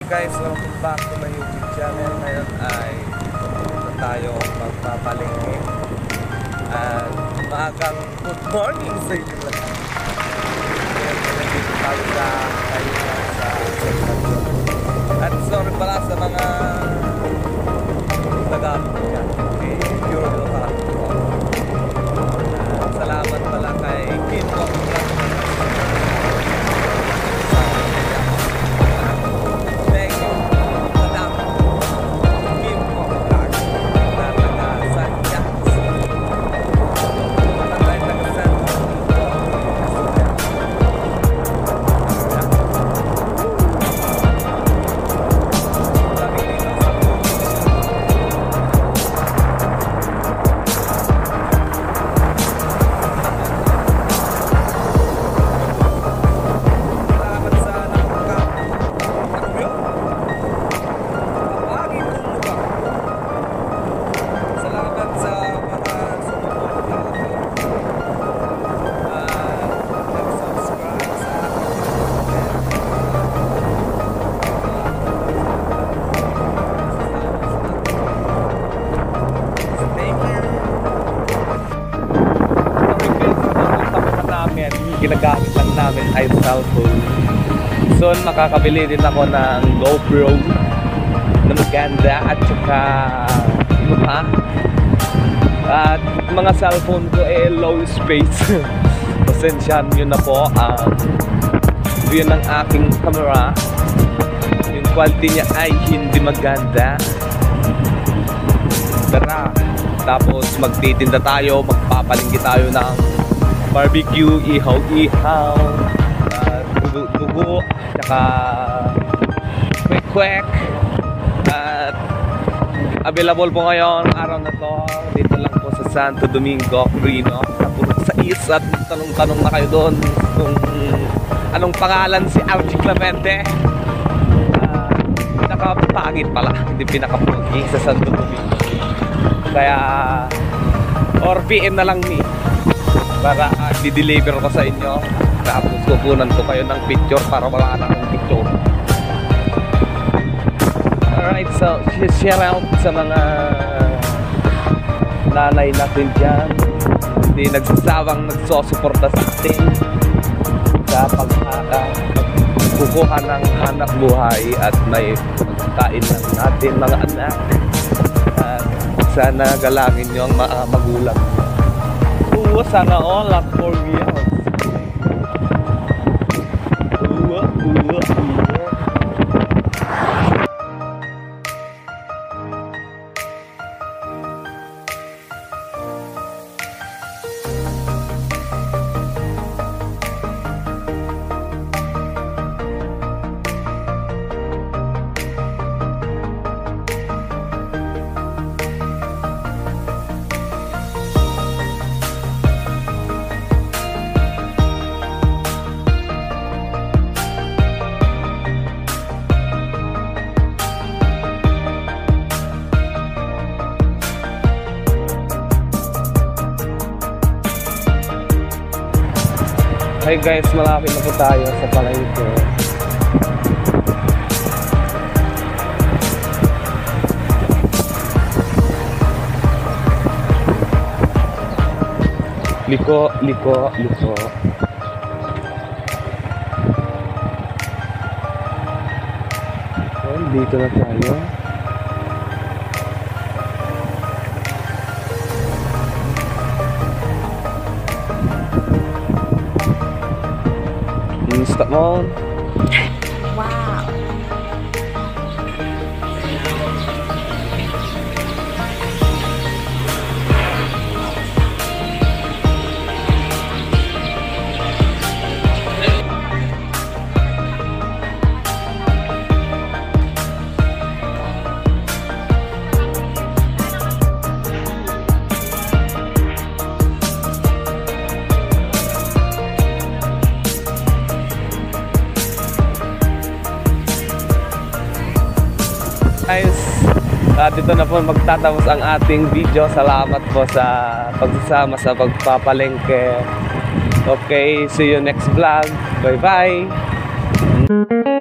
Guys, welcome back to my YouTube channel. Ngayon ay pupunta tayo magpapalengke. At maagang good morning sa inyo lahat. Ngayon, nandito tayo sa Central. At sorry pala sa mga Tagalog dyan. Okay, pure local. Salamat pala kay Kim Wong. Ginagamit lang namin ay cellphone. Soon makakabili din ako ng GoPro na maganda at saka at mga cellphone ko ay low space. Pasensyahan nyo na po ang view ng aking camera. Yung quality niya ay hindi maganda. Tara, tapos magtitinda tayo, magpapalingki tayo ng barbecue, ihaw, dugo, tsaka kwek-kwek. At available po ngayon araw na to dito lang po sa Santo Domingo, Quirino, sa Purok Sais. At tanong-tanong na kayo doon kung anong pangalan si Archie Clemente. Pinakapangit pala, hindi pinakapugi sa Santo Domingo. Kaya or PM na lang ni para di-deliver ko sa inyo. Tapos kukunan ko kayo ng picture para wala na akong picture. Alright, so share out sa mga nanay natin dyan, hindi nagsasawang nagsosuporta sa atin sa pagkukuha ng hanap buhay at may pagkain ng natin mga anak. At sana galangin nyo ang mga magulang. Sana all at 4 years. Hey guys, malapit na po tayo sa palengke. Liko. Well, dito na tayo. Stop mo. Wow. Guys, dito na po magtatapos ang ating video. Salamat po sa pagsasama sa pagpapalengke. Okay, see you next vlog. Bye bye.